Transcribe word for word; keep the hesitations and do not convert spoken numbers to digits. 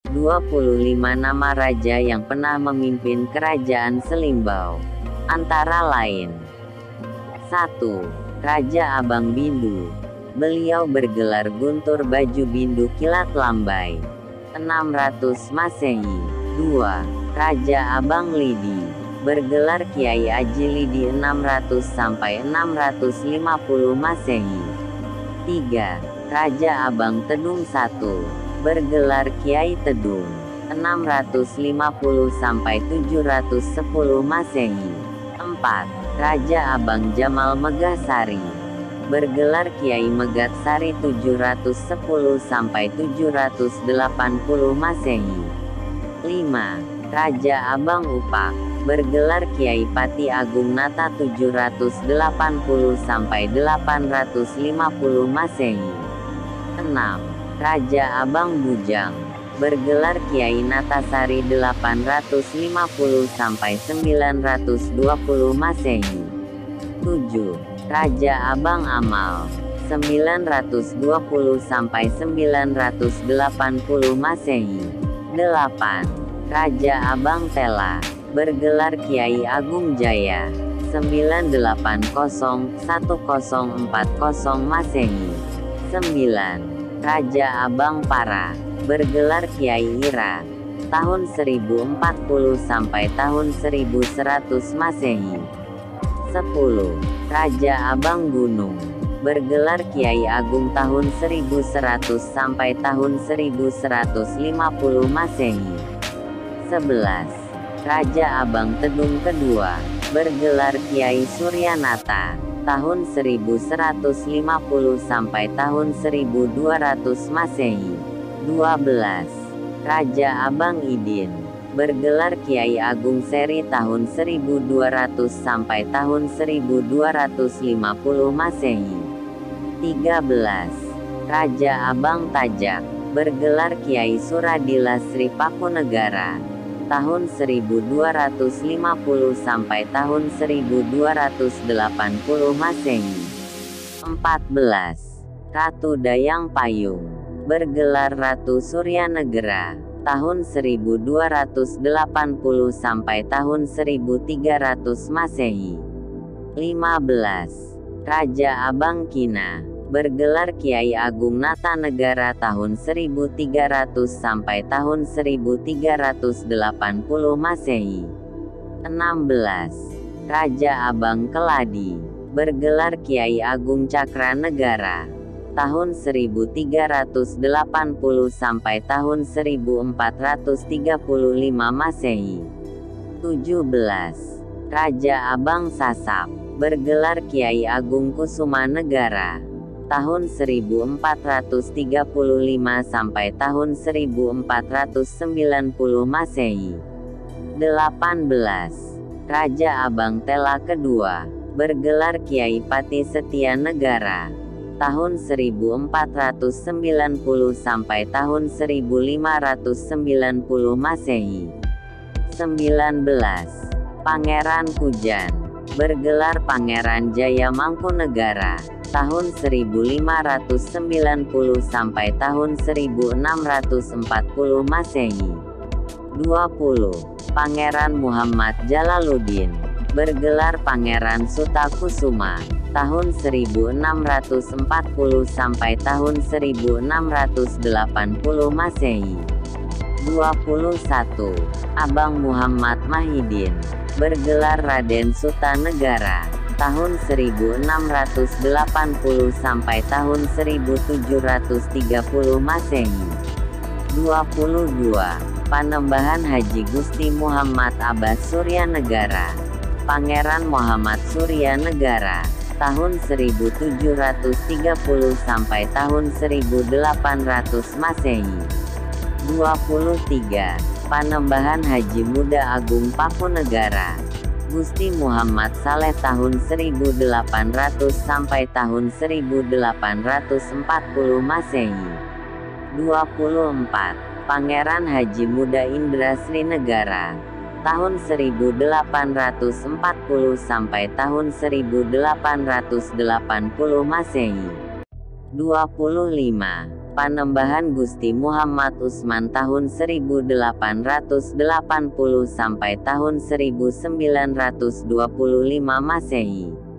dua puluh lima nama raja yang pernah memimpin kerajaan Selimbau. Antara lain: satu. Raja Abang Bindu. Beliau bergelar Guntur Baju Bindu Kilat Lambai. enam ratus Masehi. dua. Raja Abang Lidi. Bergelar Kiai Aji Lidi enam ratus sampai enam ratus lima puluh Masehi. tiga. Raja Abang Tedung satu. Bergelar Kiai Tedung, enam ratus lima puluh sampai tujuh ratus sepuluh Masehi. empat. Raja Abang Jamal Megasari. Bergelar Kiai Megatsari tujuh ratus sepuluh sampai tujuh ratus delapan puluh Masehi. lima. Raja Abang Upak. Bergelar Kiai Pati Agung Nata tujuh ratus delapan puluh sampai delapan ratus lima puluh Masehi. enam. Raja Abang Bujang. Bergelar Kiai Natasari delapan ratus lima puluh sampai sembilan ratus dua puluh Masehi. tujuh. Raja Abang Amal. sembilan ratus dua puluh sampai sembilan ratus delapan puluh Masehi. delapan. Raja Abang Tela. Bergelar Kiai Agung Jaya. sembilan delapan nol satu nol empat nol Masehi. sembilan. Raja Abang Para. Bergelar Kiai Ira. Tahun seribu empat puluh sampai tahun seribu seratus Masehi. sepuluh. Raja Abang Gunung. Bergelar Kiai Agung tahun seribu seratus sampai tahun seribu seratus lima puluh Masehi. sebelas. Raja Abang Tedung kedua. Bergelar Kiai Suryanata. Tahun seribu seratus lima puluh sampai tahun seribu dua ratus Masehi. dua belas. Raja Abang Idin. Bergelar Kiai Agung Seri tahun seribu dua ratus sampai tahun seribu dua ratus lima puluh Masehi. tiga belas. Raja Abang Tajak. Bergelar Kiai Suradila Sri Pakunegara. Tahun seribu dua ratus lima puluh sampai tahun seribu dua ratus delapan puluh Masehi. empat belas. Ratu Dayang Payung. Bergelar Ratu Suryanegara. Tahun seribu dua ratus delapan puluh sampai tahun seribu tiga ratus Masehi. lima belas. Raja Abang Kina. Bergelar Kiai Agung Nata Negara tahun seribu tiga ratus sampai tahun seribu tiga ratus delapan puluh Masehi. enam belas. Raja Abang Keladi. Bergelar Kiai Agung Cakra Negara. Tahun seribu tiga ratus delapan puluh sampai tahun seribu empat ratus tiga puluh lima Masehi. tujuh belas. Raja Abang Sasap. Bergelar Kiai Agung Kusuma Negara. Tahun seribu empat ratus tiga puluh lima sampai tahun seribu empat ratus sembilan puluh Masehi. delapan belas. Raja Abang Tela kedua. Bergelar Kiai Pati Setia Negara. Tahun seribu empat ratus sembilan puluh sampai tahun seribu lima ratus sembilan puluh Masehi. sembilan belas. Pangeran Kujan. Bergelar Pangeran Jaya Mangkunegara. Tahun seribu lima ratus sembilan puluh sampai tahun seribu enam ratus empat puluh Masehi. dua puluh. Pangeran Muhammad Jalaluddin. Bergelar Pangeran Sutakusuma. Tahun seribu enam ratus empat puluh sampai tahun seribu enam ratus delapan puluh Masehi. dua puluh satu. Abang Muhammad Mahidin. Bergelar Raden Sutanegara. Tahun seribu enam ratus delapan puluh sampai tahun seribu tujuh ratus tiga puluh Masehi. dua puluh dua. Panembahan Haji Gusti Muhammad Abbas Suryanegara. Pangeran Muhammad Suryanegara. Tahun seribu tujuh ratus tiga puluh sampai tahun seribu delapan ratus Masehi. dua puluh tiga. Panembahan Haji Muda Agung Pakunegara. Gusti Muhammad Saleh tahun seribu delapan ratus sampai tahun seribu delapan ratus empat puluh Masehi. dua puluh empat. Pangeran Haji Muda Indra Srinegara. Tahun seribu delapan ratus empat puluh sampai tahun seribu delapan ratus delapan puluh Masehi. dua puluh lima. Panembahan Gusti Muhammad Utsman tahun seribu delapan ratus delapan puluh sampai tahun seribu sembilan ratus dua puluh lima Masehi.